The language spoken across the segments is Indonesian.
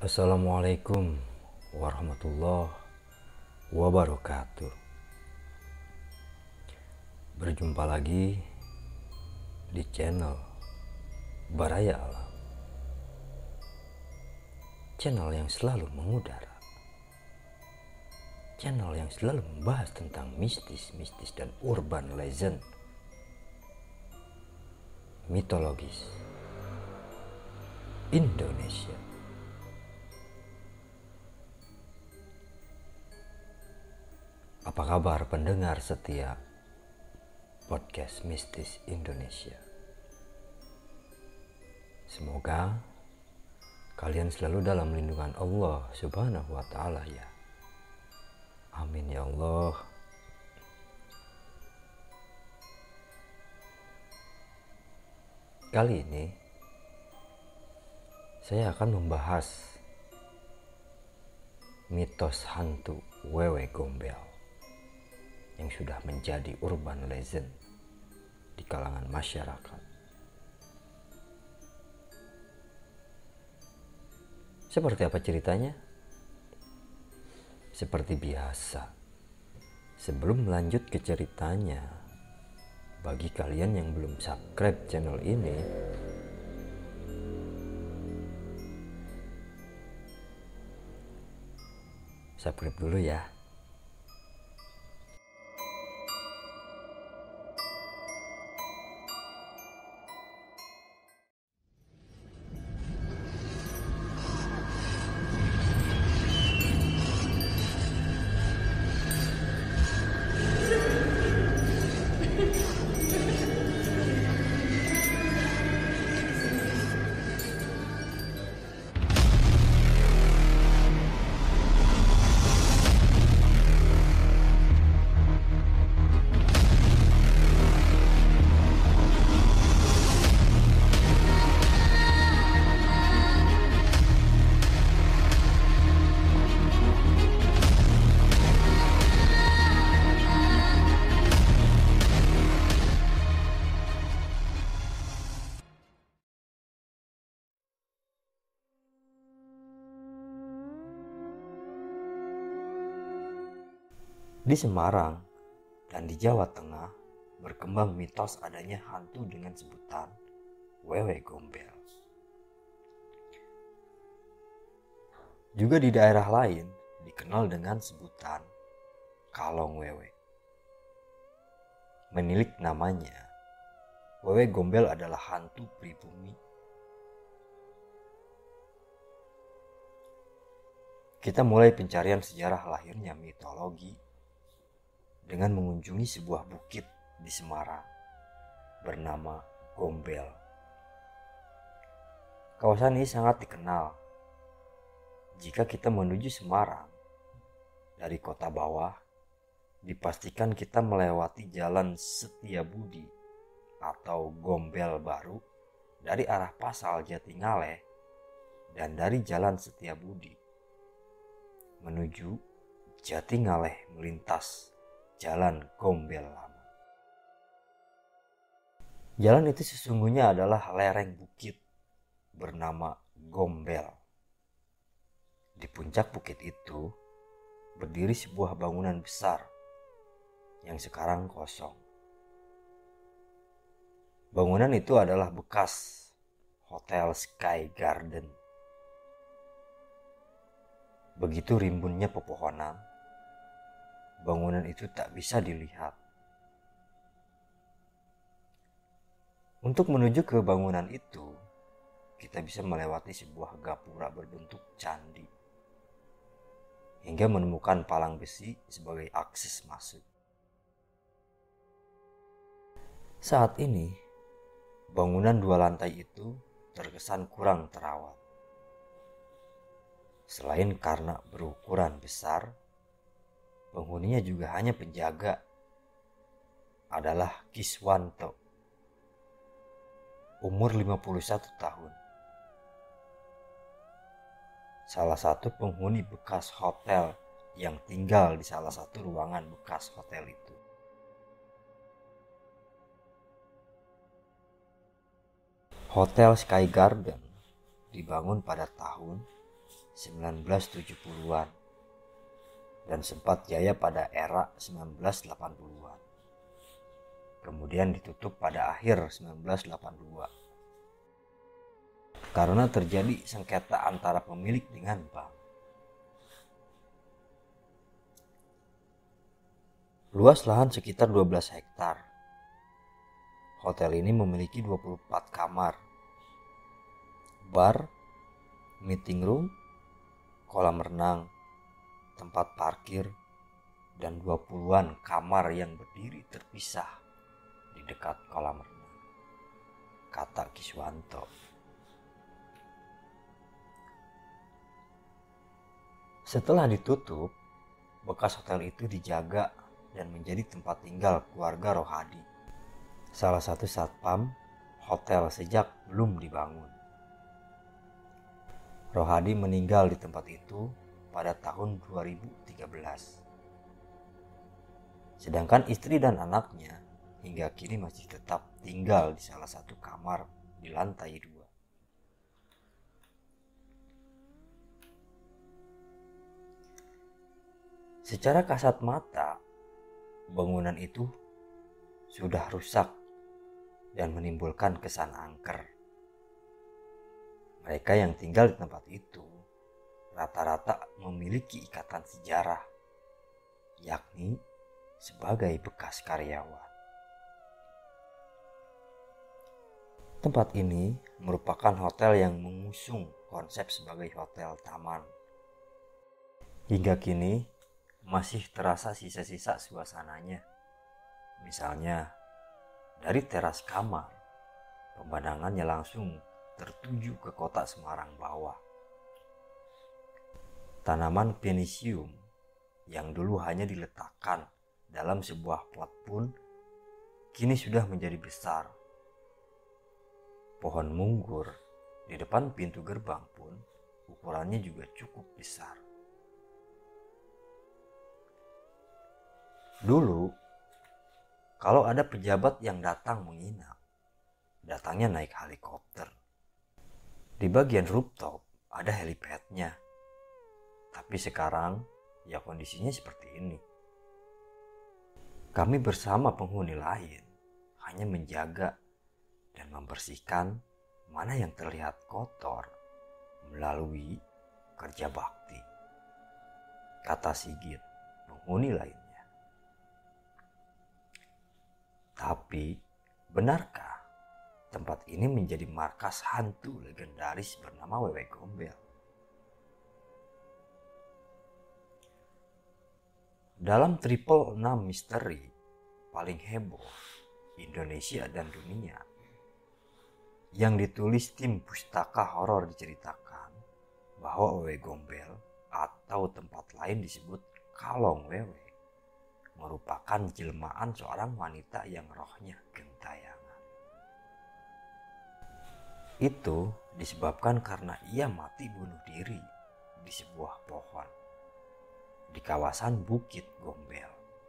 Assalamualaikum warahmatullahi wabarakatuh. Berjumpa lagi di channel Baraya Alam, channel yang selalu mengudara, channel yang selalu membahas tentang mistis dan urban legend, mitologis Indonesia. Apa kabar pendengar setia podcast Mistis Indonesia? Semoga kalian selalu dalam lindungan Allah Subhanahu wa Ta'ala, ya. Amin ya Allah. Kali ini saya akan membahas mitos hantu Wewe Gombel yang sudah menjadi urban legend di kalangan masyarakat. Seperti apa ceritanya? Seperti biasa, sebelum lanjut ke ceritanya, bagi kalian yang belum subscribe channel ini, subscribe dulu ya. Di Semarang dan di Jawa Tengah berkembang mitos adanya hantu dengan sebutan Wewe Gombel. Juga di daerah lain dikenal dengan sebutan Kalong Wewe. Menilik namanya, Wewe Gombel adalah hantu pribumi. Kita mulai pencarian sejarah lahirnya mitologi dengan mengunjungi sebuah bukit di Semarang bernama Gombel. Kawasan ini sangat dikenal. Jika kita menuju Semarang dari kota bawah, dipastikan kita melewati Jalan Setiabudi atau Gombel Baru dari arah Pasal Jatingaleh, dan dari Jalan Setiabudi menuju Jatingaleh melintas Jalan Gombel Lama. Jalan itu sesungguhnya adalah lereng bukit bernama Gombel. Di puncak bukit itu berdiri sebuah bangunan besar yang sekarang kosong. Bangunan itu adalah bekas Hotel Sky Garden. Begitu rimbunnya pepohonan, bangunan itu tak bisa dilihat. Untuk menuju ke bangunan itu, kita bisa melewati sebuah gapura berbentuk candi, hingga menemukan palang besi sebagai akses masuk. Saat ini, bangunan 2 lantai itu terkesan kurang terawat. Selain karena berukuran besar, penghuninya juga hanya penjaga adalah Kiswanto, umur 51 tahun. Salah satu penghuni bekas hotel yang tinggal di salah satu ruangan bekas hotel itu. Hotel Sky Garden dibangun pada tahun 1970-an dan sempat jaya pada era 1980-an. Kemudian ditutup pada akhir 1982 karena terjadi sengketa antara pemilik dengan bank. Luas lahan sekitar 12 hektar. Hotel ini memiliki 24 kamar, bar, meeting room, kolam renang, tempat parkir, dan 20-an kamar yang berdiri terpisah di dekat kolam renang, kata Kiswanto. Setelah ditutup, bekas hotel itu dijaga dan menjadi tempat tinggal keluarga Rohadi, salah satu satpam hotel sejak belum dibangun. Rohadi meninggal di tempat itu pada tahun 2013. Sedangkan istri dan anaknya hingga kini masih tetap tinggal di salah satu kamar di lantai 2. Secara kasat mata, bangunan itu sudah rusak dan menimbulkan kesan angker. Mereka yang tinggal di tempat itu rata-rata memiliki ikatan sejarah, yakni sebagai bekas karyawan. Tempat ini merupakan hotel yang mengusung konsep sebagai hotel taman. Hingga kini masih terasa sisa-sisa suasananya. Misalnya, dari teras kamar, pemandangannya langsung tertuju ke kota Semarang bawah. Tanaman pinisium yang dulu hanya diletakkan dalam sebuah pot pun kini sudah menjadi besar. Pohon munggur di depan pintu gerbang pun ukurannya juga cukup besar. Dulu, kalau ada pejabat yang datang menginap, datangnya naik helikopter. Di bagian rooftop ada helipadnya. Tapi sekarang ya kondisinya seperti ini. Kami bersama penghuni lain hanya menjaga dan membersihkan mana yang terlihat kotor melalui kerja bakti, kata Sigit, penghuni lainnya. Tapi benarkah tempat ini menjadi markas hantu legendaris bernama Wewe Gombel? Dalam Triple 6 misteri paling heboh Indonesia dan dunia yang ditulis tim pustaka horor diceritakan bahwa Wewe Gombel atau tempat lain disebut Kalong Wewe merupakan jelmaan seorang wanita yang rohnya gentayangan. Itu disebabkan karena ia mati bunuh diri di sebuah pohon di kawasan Bukit Gombel.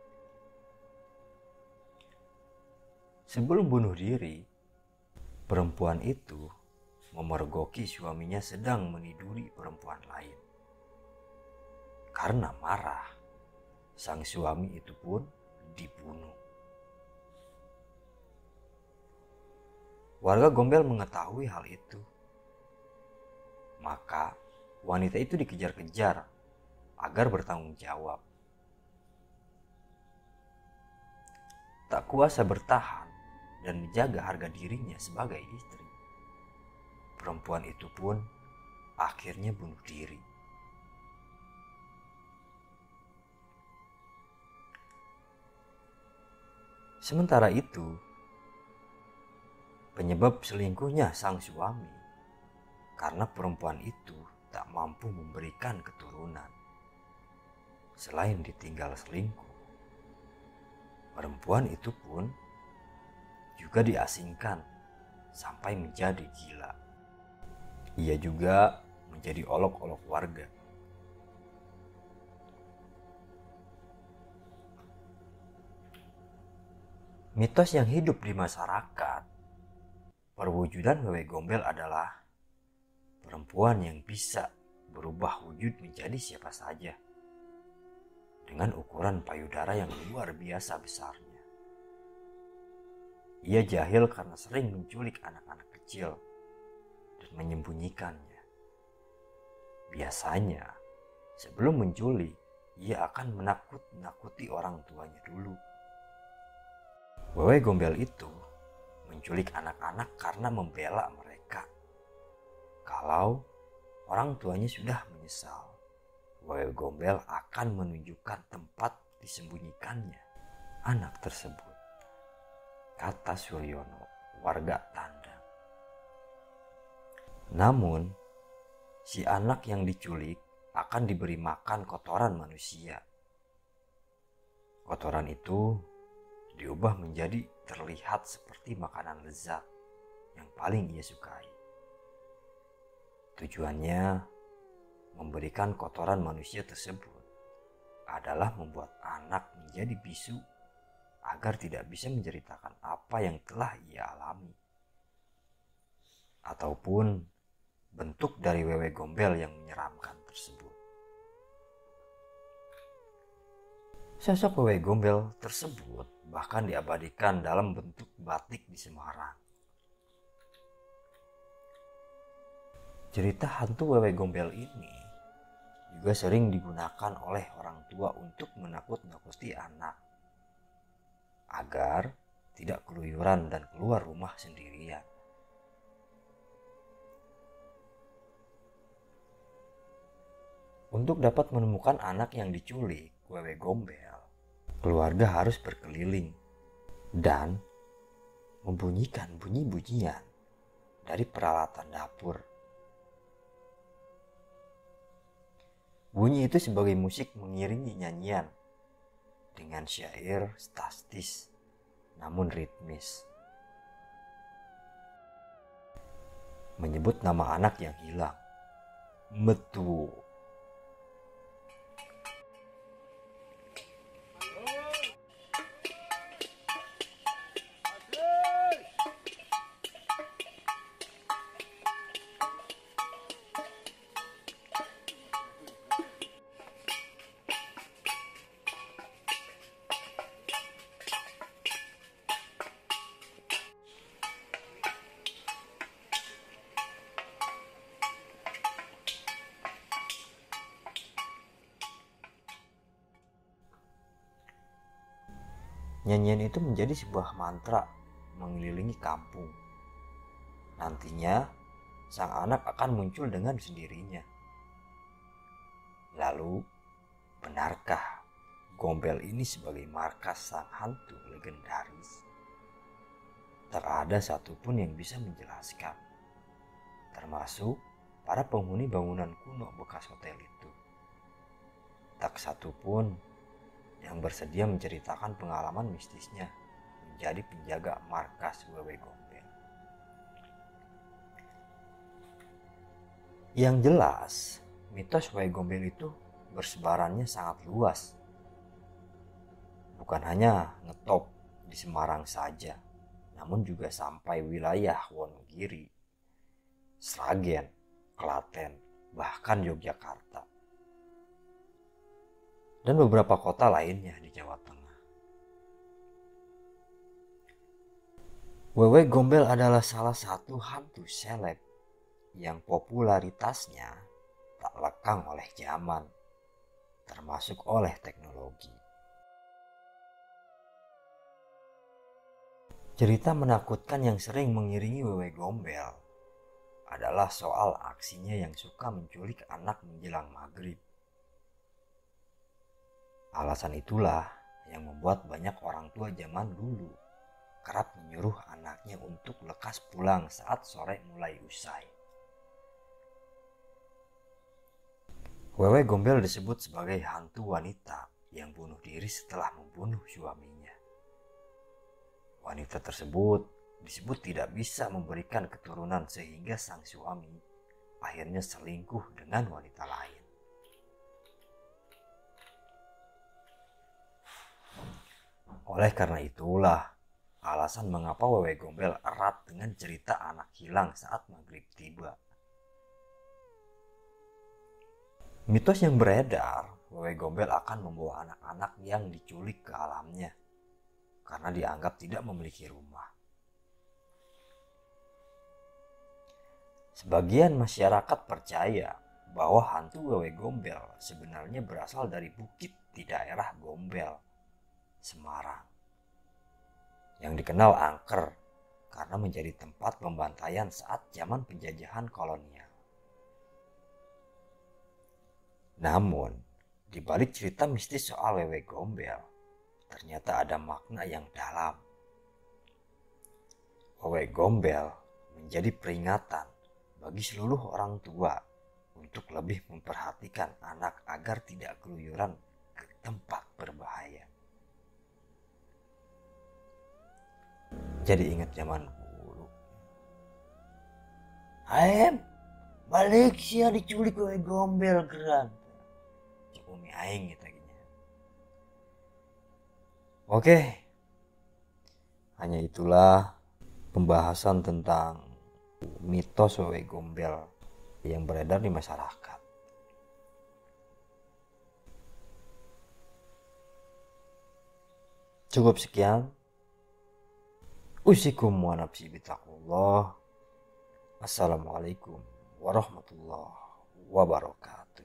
Sebelum bunuh diri, perempuan itu memergoki suaminya sedang meniduri perempuan lain. Karena marah, sang suami itu pun dibunuh. Warga Gombel mengetahui hal itu. Maka wanita itu dikejar-kejar agar bertanggung jawab. Tak kuasa bertahan dan menjaga harga dirinya sebagai istri, perempuan itu pun akhirnya bunuh diri. Sementara itu, penyebab selingkuhnya sang suami karena perempuan itu tak mampu memberikan keturunan. Selain ditinggal selingkuh, perempuan itu pun juga diasingkan sampai menjadi gila. Ia juga menjadi olok-olok warga. Mitos yang hidup di masyarakat, perwujudan Wewe Gombel adalah perempuan yang bisa berubah wujud menjadi siapa saja dengan ukuran payudara yang luar biasa besarnya. Ia jahil karena sering menculik anak-anak kecil dan menyembunyikannya. Biasanya, sebelum menculik, ia akan menakut-nakuti orang tuanya dulu. Wewe Gombel itu menculik anak-anak karena membela mereka. Kalau orang tuanya sudah menyesal, Wewe Gombel akan menunjukkan tempat disembunyikannya anak tersebut, kata Suryono, warga Tandang. Namun, si anak yang diculik akan diberi makan kotoran manusia. Kotoran itu diubah menjadi terlihat seperti makanan lezat yang paling ia sukai. Tujuannya memberikan kotoran manusia tersebut adalah membuat anak menjadi bisu agar tidak bisa menceritakan apa yang telah ia alami. Ataupun bentuk dari Wewe Gombel yang menyeramkan tersebut. Sosok Wewe Gombel tersebut bahkan diabadikan dalam bentuk batik di Semarang. Cerita hantu Wewe Gombel ini juga sering digunakan oleh orang tua untuk menakut-nakuti anak agar tidak keluyuran dan keluar rumah sendirian. Untuk dapat menemukan anak yang diculik Wewe Gombel, keluarga harus berkeliling dan membunyikan bunyi-bunyian dari peralatan dapur. Bunyi itu sebagai musik mengiringi nyanyian dengan syair stastis namun ritmis, menyebut nama anak yang hilang. Metu. Nyanyian itu menjadi sebuah mantra mengelilingi kampung. Nantinya, sang anak akan muncul dengan sendirinya. Lalu, benarkah Gombel ini sebagai markas sang hantu legendaris? Tak ada satupun yang bisa menjelaskan, termasuk para penghuni bangunan kuno bekas hotel itu. Tak satupun yang bersedia menceritakan pengalaman mistisnya menjadi penjaga markas Wewe Gombel. Yang jelas, mitos Wewe Gombel itu bersebarannya sangat luas. Bukan hanya ngetop di Semarang saja, namun juga sampai wilayah Wonogiri, Sragen, Klaten, bahkan Yogyakarta, dan beberapa kota lainnya di Jawa Tengah. Wewe Gombel adalah salah satu hantu seleb yang popularitasnya tak lekang oleh zaman, termasuk oleh teknologi. Cerita menakutkan yang sering mengiringi Wewe Gombel adalah soal aksinya yang suka menculik anak menjelang maghrib. Alasan itulah yang membuat banyak orang tua zaman dulu kerap menyuruh anaknya untuk lekas pulang saat sore mulai usai. Wewe Gombel disebut sebagai hantu wanita yang bunuh diri setelah membunuh suaminya. Wanita tersebut disebut tidak bisa memberikan keturunan sehingga sang suami akhirnya selingkuh dengan wanita lain. Oleh karena itulah alasan mengapa Wewe Gombel erat dengan cerita anak hilang saat maghrib tiba. Mitos yang beredar, wewe gombel akan membawa anak-anak yang diculik ke alamnya karena dianggap tidak memiliki rumah. Sebagian masyarakat percaya bahwa hantu wewe gombel sebenarnya berasal dari bukit di daerah Gombel, Semarang, yang dikenal angker karena menjadi tempat pembantaian saat zaman penjajahan kolonial. Namun, di balik cerita mistis soal wewe gombel, ternyata ada makna yang dalam. Wewe gombel menjadi peringatan bagi seluruh orang tua untuk lebih memperhatikan anak agar tidak keluyuran ke tempat berbahaya. Jadi ingat zaman dulu. Aem, balik sia diculik wewe gombel geran. Umi aing gitu gini. Oke. Hanya itulah pembahasan tentang mitos wewe gombel yang beredar di masyarakat. Cukup sekian. Usikum wa nafsi bitaqullah. Assalamualaikum warahmatullahi wabarakatuh.